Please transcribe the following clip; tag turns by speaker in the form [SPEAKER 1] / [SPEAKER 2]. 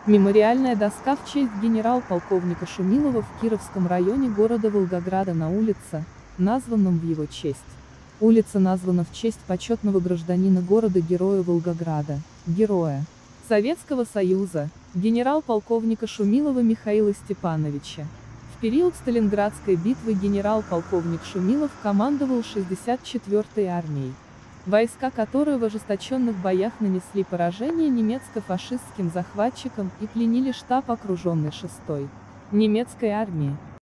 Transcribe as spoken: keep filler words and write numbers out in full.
[SPEAKER 1] Мемориальная доска в честь генерал-полковника Шумилова в Кировском районе города Волгограда на улице, названном в его честь. Улица названа в честь почетного гражданина города-героя Волгограда, героя Советского Союза, генерал-полковника Шумилова Михаила Степановича. В период Сталинградской битвы генерал-полковник Шумилов командовал шестьдесят четвёртой армией, войска которой в ожесточенных боях нанесли поражение немецко-фашистским захватчикам и пленили штаб окруженной шестой немецкой армии.